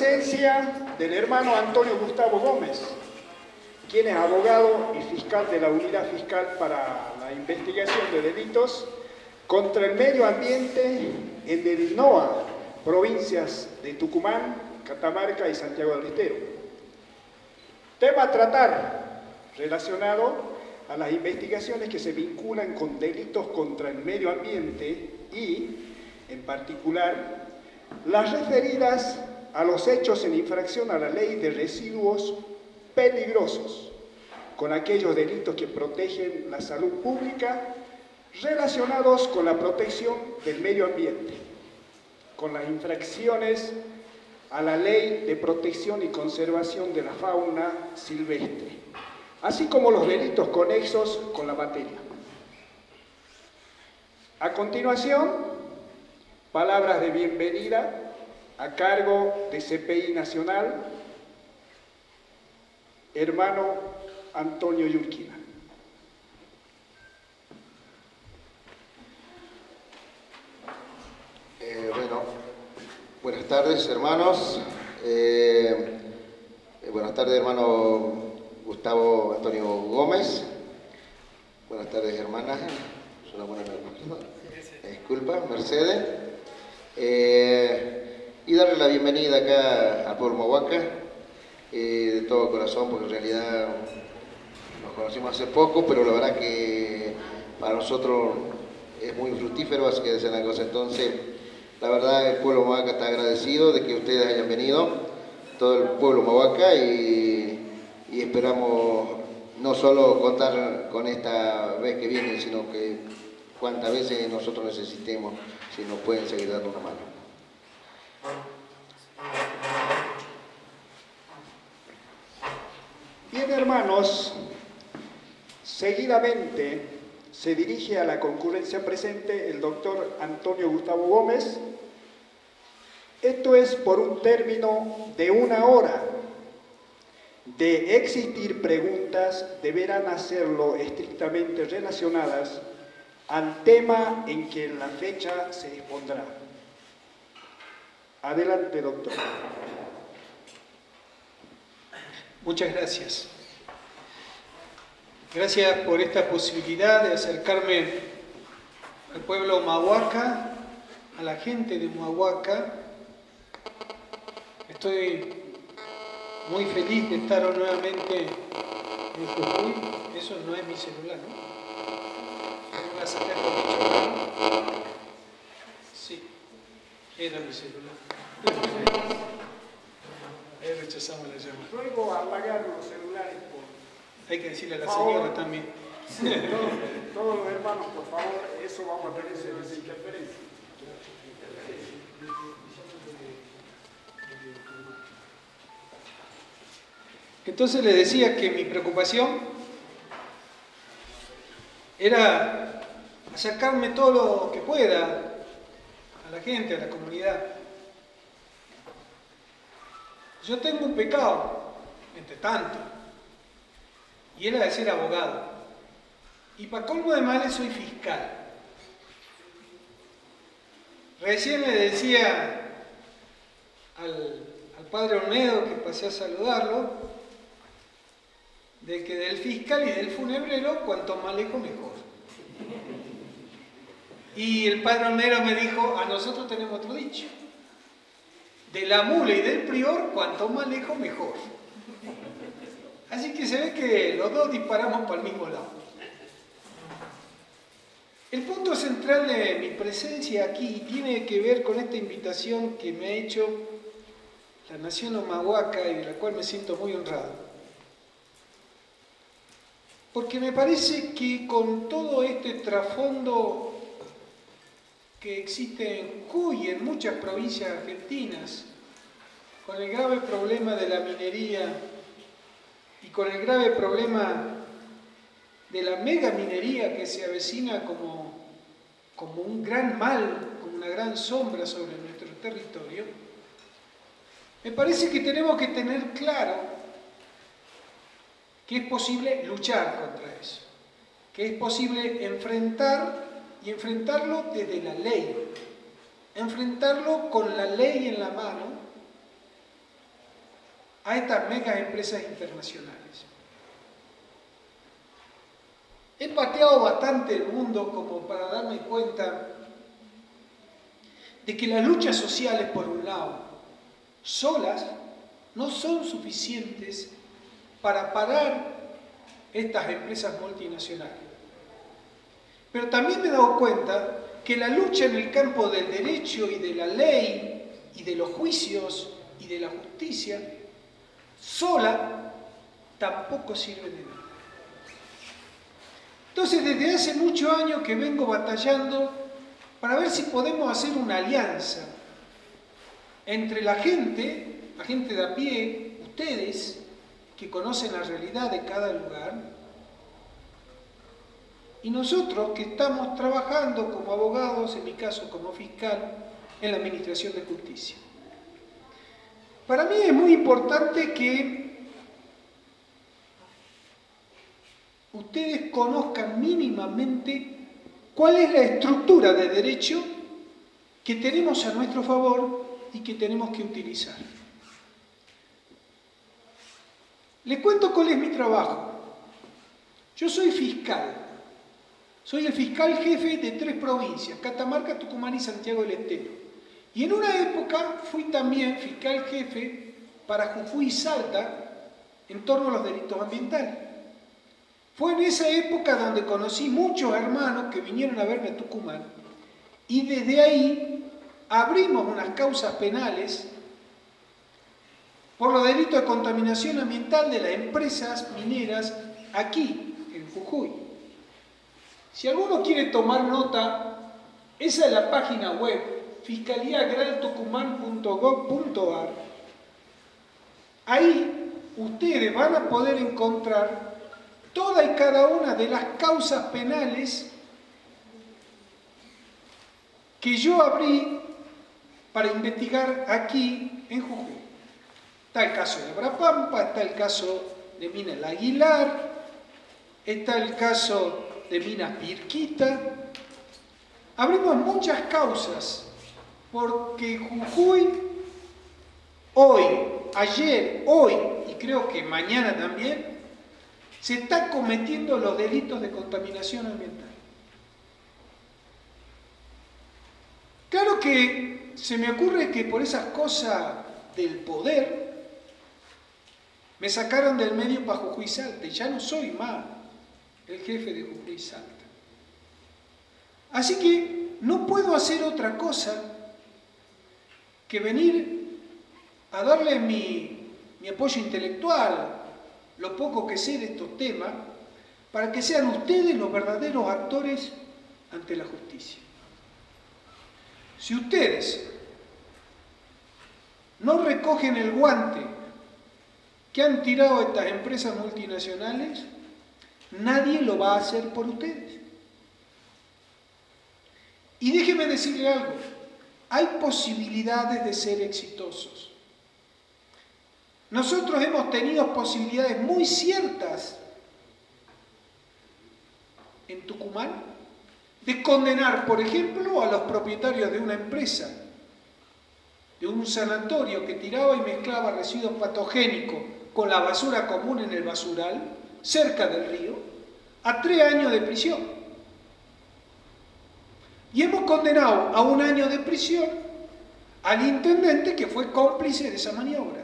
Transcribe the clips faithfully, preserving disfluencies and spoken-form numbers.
presencia del hermano Antonio Gustavo Gómez, quien es abogado y fiscal de la Unidad Fiscal para la Investigación de Delitos contra el Medio Ambiente en el N O A, provincias de Tucumán, Catamarca y Santiago del Estero. Tema a tratar relacionado a las investigaciones que se vinculan con delitos contra el medio ambiente y, en particular, las referidas a los hechos en infracción a la ley de residuos peligrosos, con aquellos delitos que protegen la salud pública relacionados con la protección del medio ambiente, con las infracciones a la ley de protección y conservación de la fauna silvestre, así como los delitos conexos con la materia. A continuación, palabras de bienvenida a cargo de C P I Nacional, hermano Antonio Yurquina. Eh, bueno, buenas tardes, hermanos. Eh, eh, buenas tardes, hermano Gustavo Antonio Gómez. Buenas tardes, hermana. Es una buena disculpa, Mercedes. Eh, y darle la bienvenida acá al pueblo Mahuaca, eh, de todo corazón, porque en realidad nos conocimos hace poco, pero la verdad que para nosotros es muy fructífero, así que decir la cosa. Entonces, la verdad, el pueblo Mahuaca está agradecido de que ustedes hayan venido, todo el pueblo Mahuaca, y, y esperamos no solo contar con esta vez que vienen, sino que cuantas veces nosotros necesitemos, si nos pueden seguir dando una mano. Bien, hermanos, seguidamente se dirige a la concurrencia presente el doctor Antonio Gustavo Gómez. Esto es por un término de una hora. De existir preguntas, deberán hacerlo estrictamente relacionadas al tema en que en la fecha se expondrá. Adelante, doctor. Muchas gracias. Gracias por esta posibilidad de acercarme al pueblo Mahuaca, a la gente de Mahuaca. Estoy muy feliz de estar nuevamente en Jujuy. Eso no es mi celular, ¿no? ¿Me voy a sacar con mi celular? Sí, era mi celular. Ahí rechazamos la llamada. Luego apagar los celulares, por Hay que decirle a la favor. señora también. Sí, todos, todos los hermanos, por favor, eso vamos a tener esa interferencia. Entonces les decía que mi preocupación era acercarme todo lo que pueda a la gente, a la comunidad. Yo tengo un pecado, entre tanto, y era de ser abogado. Y para colmo de males soy fiscal. Recién le decía al, al padre Olmedo, que pasé a saludarlo, de que del fiscal y del funebrero, cuanto más lejos mejor. Y el padre Olmedo me dijo, a nosotros tenemos otro dicho: de la mula y del prior, cuanto más lejos mejor. Así que se ve que los dos disparamos para el mismo lado. El punto central de mi presencia aquí tiene que ver con esta invitación que me ha hecho la nación Mahuaca y de la cual me siento muy honrado. Porque me parece que con todo este trasfondo que existe en Jujuy y en muchas provincias argentinas, con el grave problema de la minería y con el grave problema de la megaminería que se avecina como, como un gran mal, como una gran sombra sobre nuestro territorio, me parece que tenemos que tener claro que es posible luchar contra eso, que es posible enfrentar y enfrentarlo desde la ley, enfrentarlo con la ley en la mano a estas mega empresas internacionales. He pateado bastante el mundo como para darme cuenta de que las luchas sociales, por un lado, solas, no son suficientes para parar estas empresas multinacionales. Pero también me he dado cuenta que la lucha en el campo del derecho y de la ley y de los juicios y de la justicia sola tampoco sirve de nada. Entonces, desde hace muchos años que vengo batallando para ver si podemos hacer una alianza entre la gente, la gente de a pie, ustedes, que conocen la realidad de cada lugar, y nosotros que estamos trabajando como abogados, en mi caso como fiscal, en la Administración de Justicia. Para mí es muy importante que ustedes conozcan mínimamente cuál es la estructura de derecho que tenemos a nuestro favor y que tenemos que utilizar. Les cuento cuál es mi trabajo. Yo soy fiscal. Soy el fiscal jefe de tres provincias, Catamarca, Tucumán y Santiago del Estero. Y en una época fui también fiscal jefe para Jujuy y Salta en torno a los delitos ambientales. Fue en esa época donde conocí muchos hermanos que vinieron a verme a Tucumán y desde ahí abrimos unas causas penales por los delitos de contaminación ambiental de las empresas mineras aquí, en Jujuy. Si alguno quiere tomar nota, esa es la página web fiscalía agraria tucumán punto gob punto ar. Ahí ustedes van a poder encontrar toda y cada una de las causas penales que yo abrí para investigar aquí en Jujuy. Está el caso de Abrapampa, está el caso de Mina El Aguilar, está el caso de Minas Pirquita. Abrimos muchas causas porque Jujuy hoy, ayer, hoy y creo que mañana también se están cometiendo los delitos de contaminación ambiental. Claro que se me ocurre que por esas cosas del poder me sacaron del medio para Jujuy y Salta y ya no soy más el jefe de Jujuy y Salta. Así que no puedo hacer otra cosa que venir a darle mi, mi apoyo intelectual, lo poco que sé de estos temas, para que sean ustedes los verdaderos actores ante la justicia. Si ustedes no recogen el guante que han tirado estas empresas multinacionales, nadie lo va a hacer por ustedes. Y déjeme decirle algo, hay posibilidades de ser exitosos. Nosotros hemos tenido posibilidades muy ciertas en Tucumán de condenar, por ejemplo, a los propietarios de una empresa, de un sanatorio que tiraba y mezclaba residuos patogénicos con la basura común en el basural, cerca del río, a tres años de prisión. Y hemos condenado a un año de prisión al intendente que fue cómplice de esa maniobra.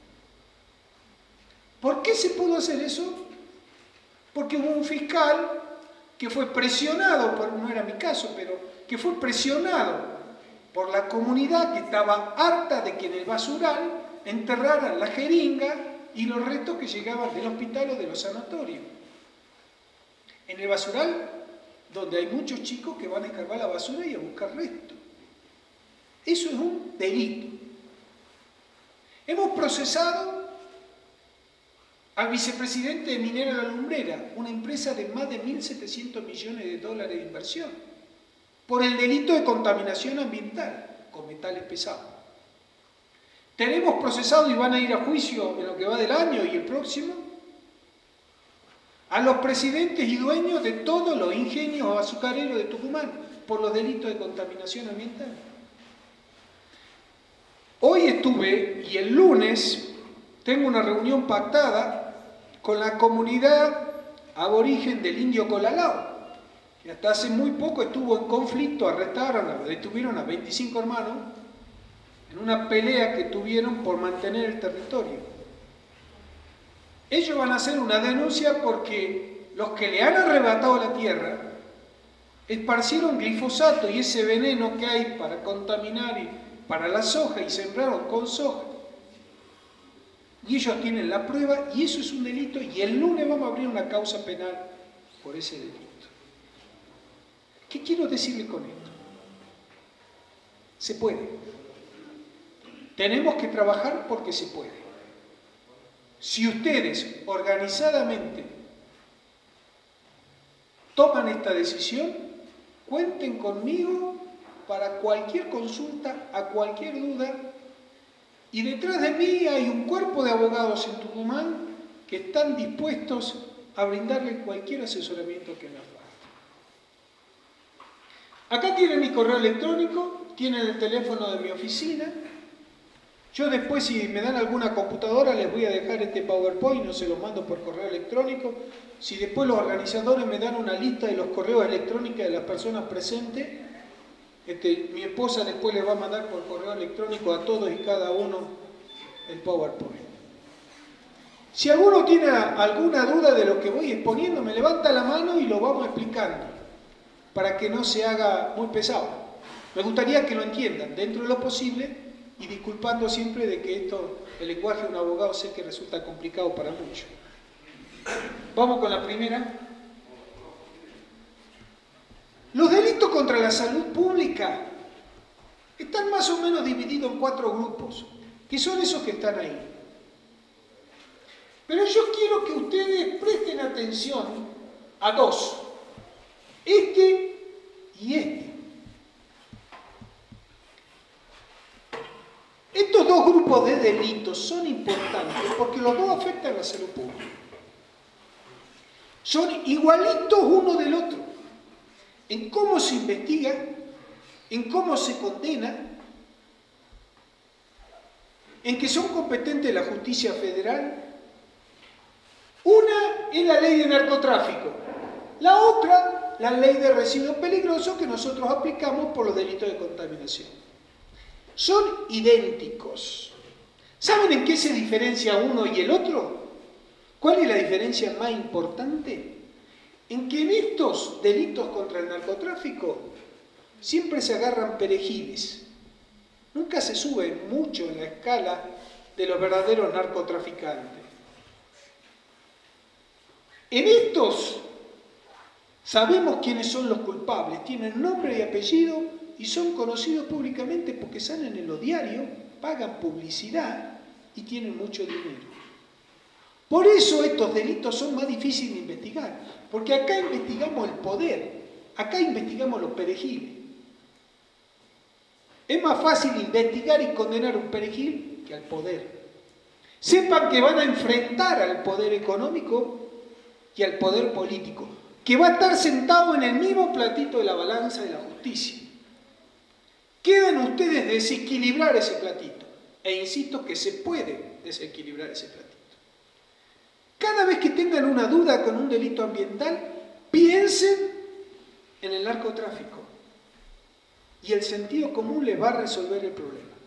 ¿Por qué se pudo hacer eso? Porque hubo un fiscal que fue presionado, por, no era mi caso, pero que fue presionado por la comunidad que estaba harta de que en el basural enterraran la jeringa y los restos que llegaban del hospital o de los sanatorios. En el basural, donde hay muchos chicos que van a escarbar la basura y a buscar restos. Eso es un delito. Hemos procesado al vicepresidente de Minera La Lumbrera, una empresa de más de mil setecientos millones de dólares de inversión, por el delito de contaminación ambiental con metales pesados. Tenemos procesado y van a ir a juicio en lo que va del año y el próximo a los presidentes y dueños de todos los ingenios azucareros de Tucumán por los delitos de contaminación ambiental. Hoy estuve y el lunes tengo una reunión pactada con la comunidad aborigen del Indio Colalao, que hasta hace muy poco estuvo en conflicto, arrestaron, detuvieron a veinticinco hermanos en una pelea que tuvieron por mantener el territorio. Ellos van a hacer una denuncia porque los que le han arrebatado la tierra esparcieron glifosato y ese veneno que hay para contaminar y para la soja y sembraron con soja. Y ellos tienen la prueba y eso es un delito y el lunes vamos a abrir una causa penal por ese delito. ¿Qué quiero decirle con esto? Se puede. Tenemos que trabajar porque se puede. Si ustedes organizadamente toman esta decisión, cuenten conmigo para cualquier consulta, a cualquier duda. Y detrás de mí hay un cuerpo de abogados en Tucumán que están dispuestos a brindarle cualquier asesoramiento que nos falta. Acá tienen mi correo electrónico, tienen el teléfono de mi oficina. Yo después, si me dan alguna computadora, les voy a dejar este PowerPoint, no se lo mando por correo electrónico. Si después los organizadores me dan una lista de los correos electrónicos de las personas presentes, este, mi esposa después les va a mandar por correo electrónico a todos y cada uno el PowerPoint. Si alguno tiene alguna duda de lo que voy exponiendo, me levanta la mano y lo vamos explicando, para que no se haga muy pesado. Me gustaría que lo entiendan dentro de lo posible y disculpando siempre de que esto, el lenguaje de un abogado, sé que resulta complicado para muchos. Vamos con la primera. Los delitos contra la salud pública están más o menos divididos en cuatro grupos, que son esos que están ahí. Pero yo quiero que ustedes presten atención a dos, este y este. Estos dos grupos de delitos son importantes porque los dos afectan a la salud pública. Son igualitos uno del otro, en cómo se investiga, en cómo se condena, en que son competentes la justicia federal. Una es la ley de narcotráfico, la otra la ley de residuos peligrosos que nosotros aplicamos por los delitos de contaminación. Son idénticos. ¿Saben en qué se diferencia uno y el otro? ¿Cuál es la diferencia más importante? En que en estos delitos contra el narcotráfico siempre se agarran perejiles. Nunca se sube mucho en la escala de los verdaderos narcotraficantes. En estos sabemos quiénes son los culpables, tienen nombre y apellido y son conocidos públicamente porque salen en los diarios, pagan publicidad y tienen mucho dinero. Por eso estos delitos son más difíciles de investigar, porque acá investigamos el poder, acá investigamos los perejiles. Es más fácil investigar y condenar a un perejil que al poder. Sepan que van a enfrentar al poder económico y al poder político, que va a estar sentado en el mismo platito de la balanza de la justicia. Quedan ustedes desequilibrar ese platito, e insisto que se puede desequilibrar ese platito. Cada vez que tengan una duda con un delito ambiental, piensen en el narcotráfico y el sentido común les va a resolver el problema.